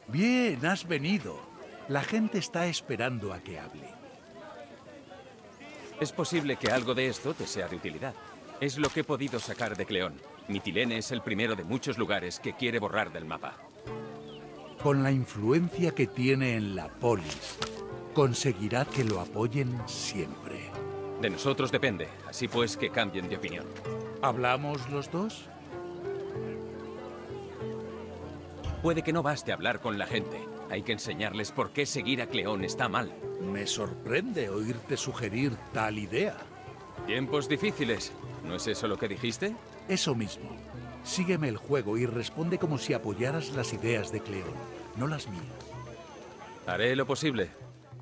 Bien, has venido. La gente está esperando a que hable. Es posible que algo de esto te sea de utilidad. Es lo que he podido sacar de Cleón. Mitilene es el primero de muchos lugares que quiere borrar del mapa. Con la influencia que tiene en la polis, conseguirá que lo apoyen siempre. De nosotros depende, así pues que cambien de opinión. ¿Hablamos los dos? Puede que no baste hablar con la gente. Hay que enseñarles por qué seguir a Cleón está mal. Me sorprende oírte sugerir tal idea. Tiempos difíciles. ¿No es eso lo que dijiste? Eso mismo. Sígueme el juego y responde como si apoyaras las ideas de Cleón, no las mías. Haré lo posible.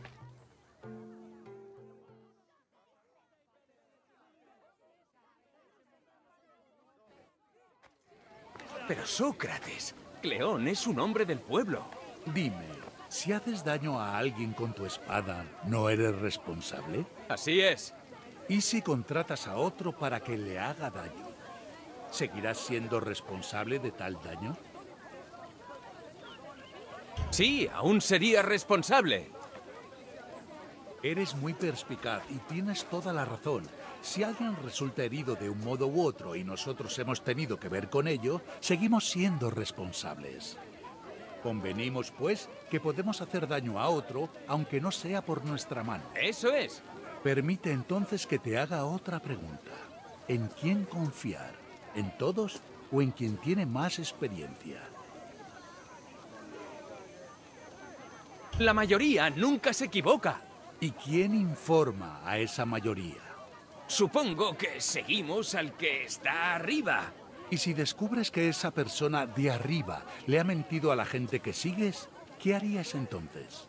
Pero Sócrates, Cleón es un hombre del pueblo. Dime, si haces daño a alguien con tu espada, ¿no eres responsable? Así es. ¿Y si contratas a otro para que le haga daño? ¿Seguirás siendo responsable de tal daño? Sí, aún sería responsable. Eres muy perspicaz y tienes toda la razón. Si alguien resulta herido de un modo u otro y nosotros hemos tenido que ver con ello, seguimos siendo responsables. Convenimos, pues, que podemos hacer daño a otro, aunque no sea por nuestra mano. Eso es. Permite entonces que te haga otra pregunta. ¿En quién confiar? ¿En todos o en quien tiene más experiencia? La mayoría nunca se equivoca. ¿Y quién informa a esa mayoría? Supongo que seguimos al que está arriba. Y si descubres que esa persona de arriba le ha mentido a la gente que sigues, ¿qué harías entonces?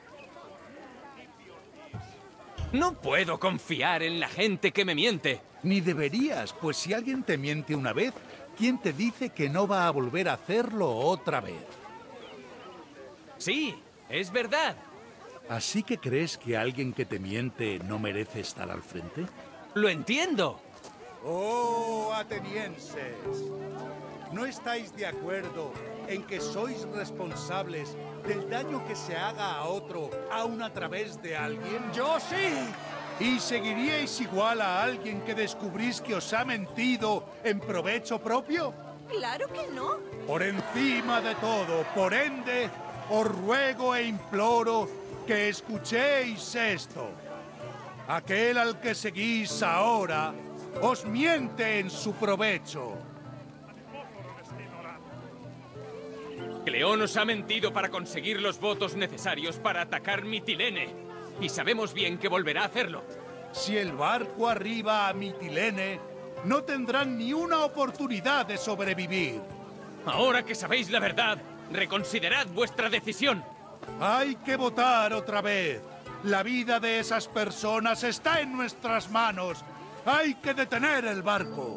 No puedo confiar en la gente que me miente. Ni deberías, pues si alguien te miente una vez, ¿quién te dice que no va a volver a hacerlo otra vez? Sí, es verdad. ¿Así que crees que alguien que te miente no merece estar al frente? Lo entiendo. ¡Oh, atenienses! ¿No estáis de acuerdo en que sois responsables del daño que se haga a otro, aun a través de alguien? ¡Yo sí! ¿Y seguiríais igual a alguien que descubrís que os ha mentido en provecho propio? ¡Claro que no! Por encima de todo, por ende, os ruego e imploro que escuchéis esto. Aquel al que seguís ahora os miente en su provecho. Cleón nos ha mentido para conseguir los votos necesarios para atacar Mitilene. Y sabemos bien que volverá a hacerlo. Si el barco arriba a Mitilene, no tendrán ni una oportunidad de sobrevivir. Ahora que sabéis la verdad, reconsiderad vuestra decisión. Hay que votar otra vez. La vida de esas personas está en nuestras manos. Hay que detener el barco.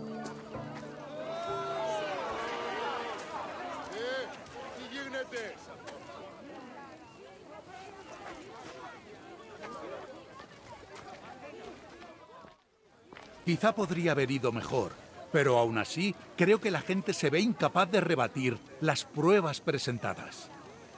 Quizá podría haber ido mejor, pero aún así creo que la gente se ve incapaz de rebatir las pruebas presentadas.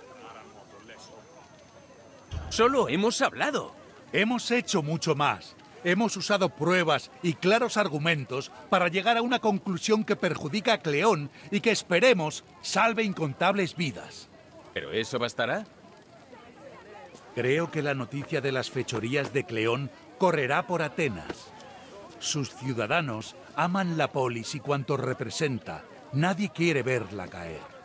Solo hemos hablado. Hemos hecho mucho más. Hemos usado pruebas y claros argumentos para llegar a una conclusión que perjudica a Cleón y que esperemos salve incontables vidas. ¿Pero eso bastará? Creo que la noticia de las fechorías de Cleón correrá por Atenas. Sus ciudadanos aman la polis y cuanto representa. Nadie quiere verla caer.